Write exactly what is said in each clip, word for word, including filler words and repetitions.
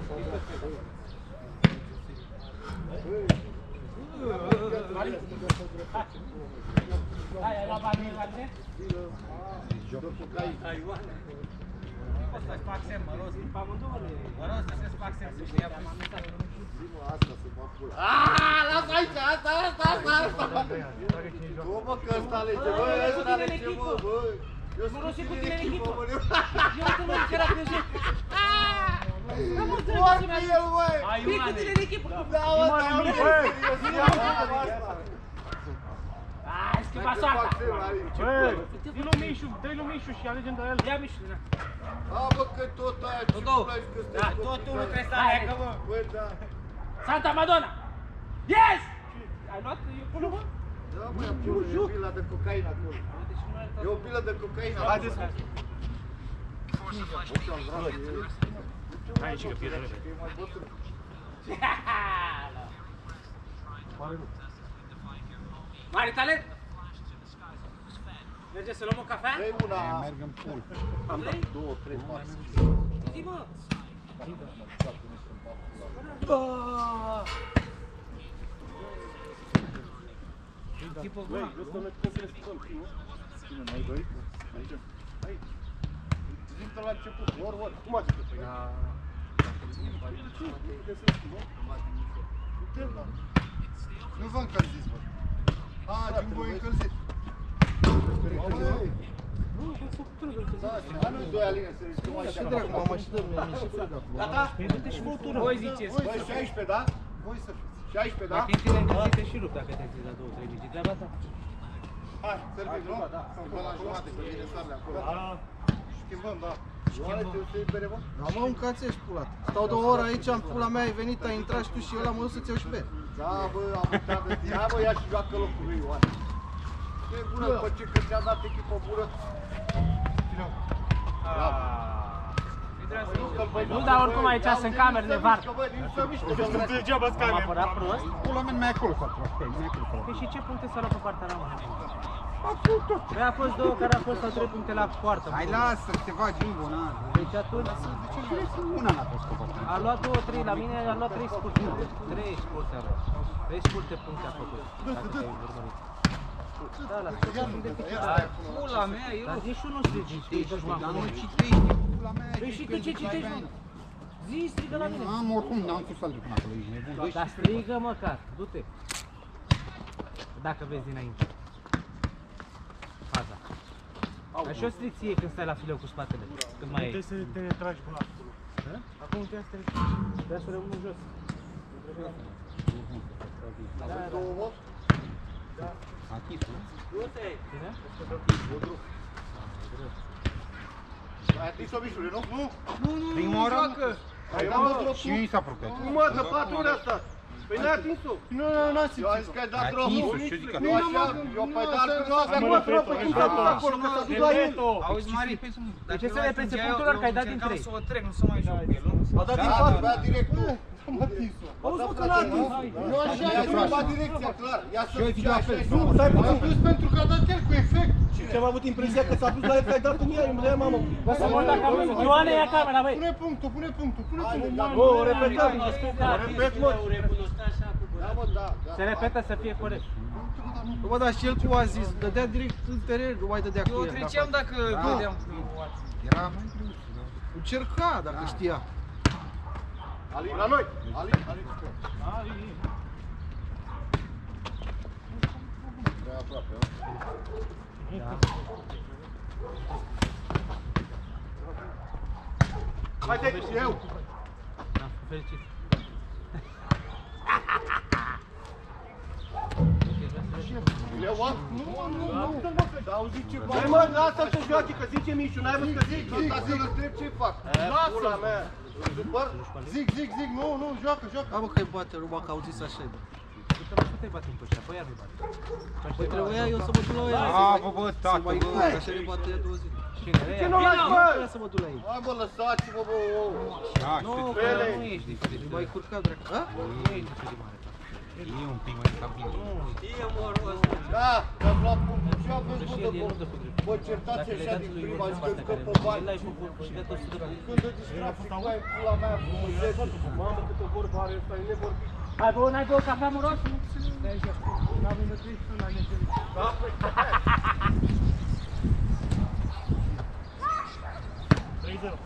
Hai, ai luat banii în carte? Ăsta fac semn, mă rost. Mă rost să fac semn, să știa pe mamita. Asta să mă pula. Aaaa, lasă aici, asta, asta, asta, asta. Nu mă, că ăsta alege, bă, ăsta alege, bă, bă. Eu sunt cu tine în echipă, mă, eu. Eu nu mă zic că era prezent. Foarte el, băi. Fii cu tine în echipă. Da, mă, da, mă, serios, ia mă, asta. Hai, schimba soarta. Dă-i lui Mișu, dă-i lui Mișu și alegem de el. Ia Mișu, da. A, bă, că tot aia, ce pula ești că stai. Da, tot tu nu trebuie să aleagă, bă. Bă, da. Santa Madonna! Yes! Ai luat pulul, bă? Da, bă, e o pilă de cocaină acolo. E o pilă de cocaină. Haideți, mă. Hai aici că pierde repede. Mare talent! Merge să luăm o cafea? Vrei una? Merg în pool. Am dat două, trei, patru. Zi, mă! Tipul gol. Cine, noi doi? Aici? Aici. Zim-te la început, ori, ori. Cum ați făcut? Da. Nu vă încălziți, bă. A, din voi încălzit. Da, nu-i doi aline să riscăm așa. Ce dracu, mama, și dă-mi, mi-e și frică. Gata? Dă-te și băutură. Voi ziceți. Băi, șaisprezece, da? Voi să fiți. șaisprezece, da? Dacă intri încălzite și rup dacă te-ai la două, trei mici. Treaba ta. Hai, servim, nu? Schimbăm la jumătate, că vine soarele acolo. Schimbăm, da. Oare te uite bere, bă? Da, mă, un cațești, pulat. Stau două ore aici, în pula mea, ai venit, ai intrat și tu și ăla, mă duc să-ți iau și bere. Da, bă, am uitat de tine. Hai, bă, ia și joacă locul lui, Ioane. Ce bună, după ce că ți-a dat echipă bună. Nu, dar oricum aici sunt camere de var. Sunt degeaba Am camere. apărat prost. Pula mea, mai acolo, s-a tras, mai acolo. Păi și ce puncte s-au luat pe partea la mână? Păi a fost două care a fost sau trei puncte la poartă. Hai, lasă, te va Jumbo, na. Deci atunci Una n-a fost scopată. a luat două, trei la mine, a luat trei scurte. Trei scurte a luat. Trei scurte puncte a făcut. Dacă te-ai urmărit. Da, la sfârșit sunt deficitar. Pula mea, eu... Dar nici unul nu citești, mă. Dar nu citești, pula mea. Păi și tu ce citești, mă? Zi, strigă la mine. Am oricum, n-am cum să-l duc până acolo, ești nebun. Dar strigă măcar, du-te. Dacă vezi dinainte. Faza. Dar și o stricție când stai la fileu cu spatele. Când mai Trebuie să te tragi până acolo. Acum trebuie să te tragi. Trebuie să rămână jos. Avem două vot? Achisul. Du-te! Cine? Ai atins-o, Mișule, nu? Nu! Nu, nu, nu, joacă. Ai dat drop Și mi s-a apropiat. nu, mă, de patru ori asta! Păi n-ai atins-o! Nu, nu, nu, n-a Eu am zis că ai dat drop, nu? Atins-o, ce zic Nu așa, eu pe dar că nu aveam mă drop, cum s-a dus acolo, că s-a dus la el! Auzi, Mari, De ce să repete punctelor că ai dat din trei? să o trec, nu să mai joc cu el, nu? A dat din patru, bea direct tu! Am atins-o. Auzi, mă, că n-a atins! Nu așa, e prima direcția, clar! Ia să duci așa, Nu, stai puțin plus pentru că a dat el cu efect! Ce am avut impresia că s-a dus la el, că ai dat în ea, îmi dea mamă. Să mă dacă am văzut. Ioane, ia camera, băi! Pune punctul, pune punctul, pune punctul! Nu, o repetăm. O repet, mă! Da, mă, da, da! Se repetă să fie corect. Bă, dar și el cum a zis, dădea direct în teren, nu mai dădea cu el. Eu treceam dacă vedeam cu Era mai greu. Încerca dacă știa. Ali, la noi! Ali, Ali, prea aproape, Da. haide, eu! Am fost fericit. Eu, mă? Nu, nu, nu! Dar auzi ceva! Hai mă, lasă-l să joace, că zice Mișu, n-ai văzut că zic? Zic, zic, întreb ce fac! Lasă-l, mea! Supăr? Zic, zic, zic, nu, nu, joacă, joacă! Da, mă, că-i bate, numai că au zis așa, bă. Uite, mă, tu te-ai bat în pășea, apoi iar mi-i bate. Păi trebuia eu să mă duc la ea. A, bă, bă, tată, Să mai bă. curc, așa ne bate ea două zile. Cine? Ce nu lași, bă? Trebuia să mă duc la ei. Hai, mă, lăsați-mă, bă, ouă! Da, Nu, știu. că nu ești diferit. Nu mai curcat, dracu. A? Nu ești diferit mare. E un pic mai stabil. Da, că-ați luat punctul și aveți Și bă el de e nu bă. dă cu drept. Vă certați Dacă le așa dați din lui prima, Iordan ziceți că partea pe care bani. el ai făcut și de tot să dă. Când te distragi și cu aia pula mea frumusețe. Mamă, câtă vorbă are ăsta, e nevorbit. Hai bă, n-ai băut cafea, mă rog? N-avem de trei până la neșerit. Da, păi, trei zero.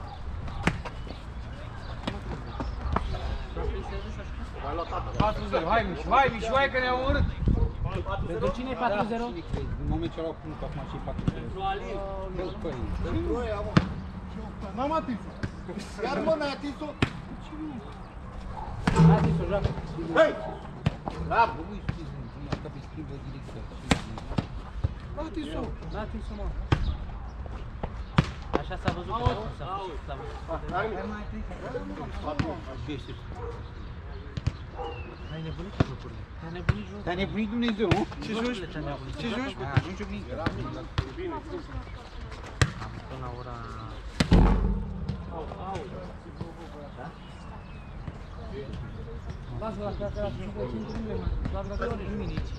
mai luat tata. patru zero, hai Mișu, hai Mișu, hai că ne-am omorât. Pentru cine e patru zero? În momentul ce l-au punct acum și patru zero. Pentru Alin. Pentru ăia, mă. N-am atins. Iar mă, n-ai atins-o? Hai să joacă. Hei! Bravo! N-am atins-o. N-a atins-o, mă. Așa s-a văzut. S-a văzut. S-a văzut. Ai nebunit cu jocurile. Te-a nebunit jocul. Te-a nebunit Dumnezeu, nu? Ce joci? Ce joci? Nu joc nici. Am până la ora... Lasă la cafea, la cinci minute, la grădător, nu minici.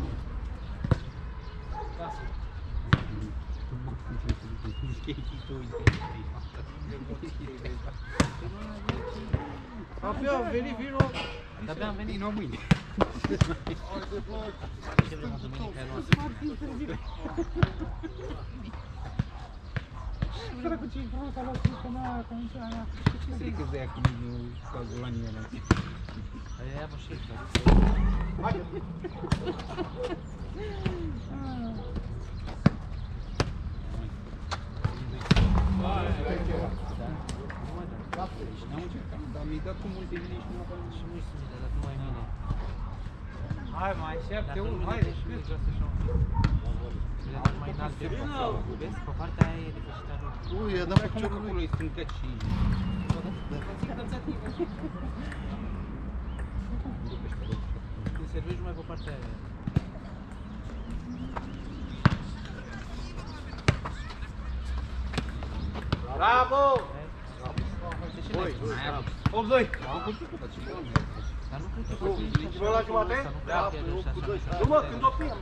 Lasă. Abia a venit vino. Abia am venit. Vino mâine. Ce vrem o duminică noastră? Cred că ce-i frumos, a luat cu mea, cu nici aia. Ce zic că de-aia cu nu cazul la nimeni? Aia mă și N-am încercat, dar mi-ai dat cu multe vine și nu am apărut. și nu-i sunt de dat numai mine. Hai mai așteaptă Dacă unul, nu hai, vine și mine, joacă și unul. Le dau mai înalt de vezi? Pe partea aia e deficitarul. Ui, e dat Cum că piciorul acolo lui. e strâncat și... Când servești numai pe partea aia. Bravo! Băi, opt doi. dar nu cred că Nu, continuăm la jumate? Da, Nu mă, când oprim.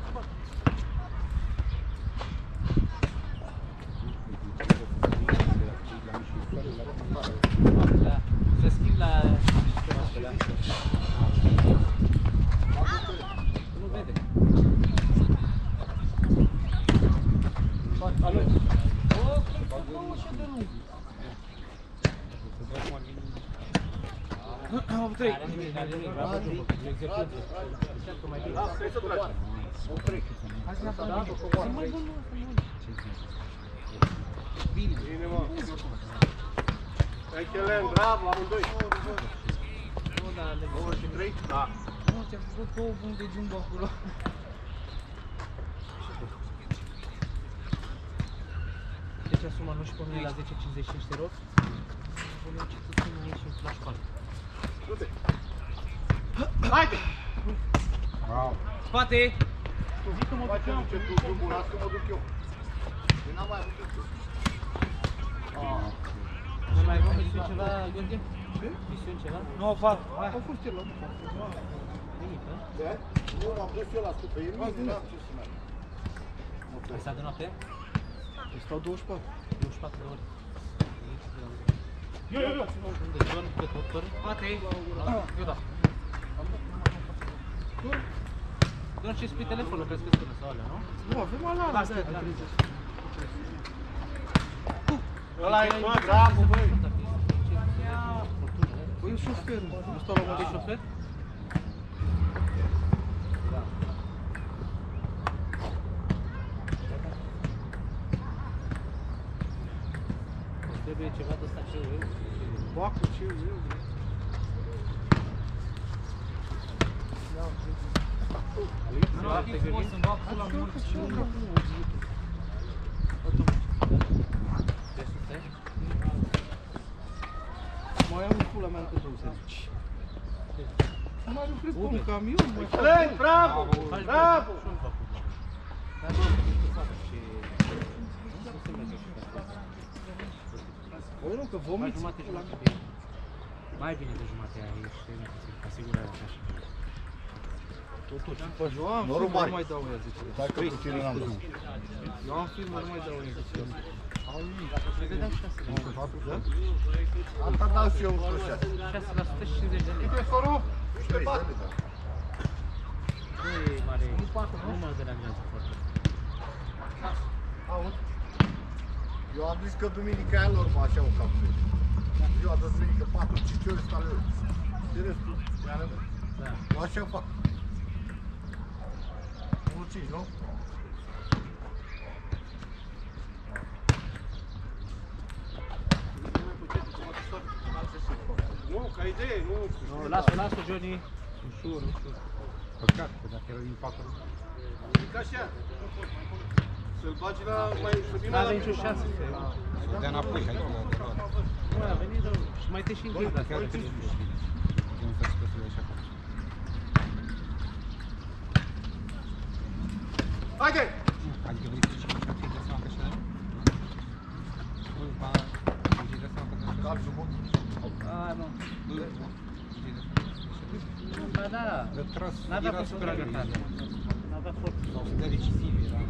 Da, să schimb la... Nu vede. O, cum și de lung. opt trei. Are nimic, are nimic, bravo, execuție. Încearcă mai bine. Da, trebuie să tragi. Hai să ne apărăm. Sunt mai bun, Bine, mă. Excelent, bravo, amândoi. nu, dar le douăzeci și trei? Da. Nu, ți-am făcut două puncte jumbo acolo. Deci asuma nu și pe mine la zece cincizeci și cinci, te rog. Punem cetățenii mie și un flash card. Du-te. Haide! Bravo. Spate! Face ce tu, drumul, las că mă duc eu. Eu n-am mai avut eu. Nu mai avem misiuni ceva, Gheorghe? Misiuni ceva? Nu o fac. Au fost el la Nimic, hă? De? Nu, m-am dus eu la stupă. E mine, n-am ce să merg. Ai stat de noapte? Stau douăzeci și patru. douăzeci și patru de ore. Eu, eu, eu. Unde? John, pe opt ore? Spate. Eu da. Doar ce spui telefonul, crezi că sună sau alea, nu? Nu, avem alarmă de aia de da. treizeci. Ăla e, mă, bravo, băi. Băi, e șofer, nu stau la Ești mașină. șofer? Îți trebuie ceva de ăsta ce eu. Bacu, ce eu. Nu, ar fi frumos să-mi bag pula mult. Ce eu capul? De sus, eh? Mai am un pula mea încă douăzeci. Mai lucrez pe un camion, mai fac. Excelent, bravo, bravo. Dar nu, că este față și... Nu se merge și pe asta. Băi, nu, că Mai vomiți. jumate, jumate bine. Mai bine de jumate aia, ești ca asigurarea ta așa. Totuși, pe eu am Norul filmă, mare. nu mai dau ea zece. Stai că cu tine n-am zis. Eu am filmă, nu mai dau ea zece. Asta dau și eu cu șase. șase la sută și cincizeci de lei. Cât e scorul? treizeci de lei, Nu e mare, nu mă deranjează foarte. Auzi? Eu am zis că duminica aia lor mă așa o capsule. Ziua de duminică patru cinci ori stau eu. Și restul, iară mă. Da. Eu așa fac. unu cinci, nu? Nu, ca idee, nu. Nu, lasă, lasă, Johnny. Ușor, ușor. Păcat, că dacă era din patru. Ca așa. Să-l bagi la mai să vină N-are la nicio șansă. Să dea înapoi, hai că de luat. Nu, a venit rău. Și mai te și închid dacă Chiar ar trebuie trebui. să fie. Eu nu fac să așa. Haide! Adică vrei să zici că și-a de seama că așa? Nu, ba, îți dai seama că așa? Cal și bun. A, nu. Nu, nu. Ba da. De tras, N-avea era cum să super tragă greu. tare. N-avea forță. Sau să dea decisiv, era...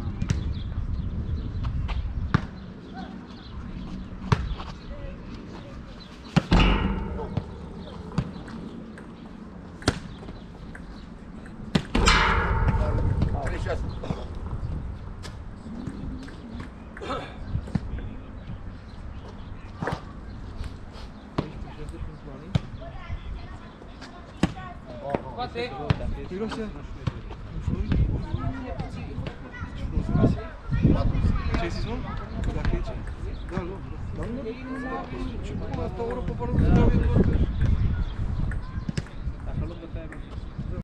treizeci și șase. Poate. Miroase. Ce ai zis, nu? Că dacă e ce? Da, luăm. Dar nu, ce până asta o oră pe pară, nu dau eu doar.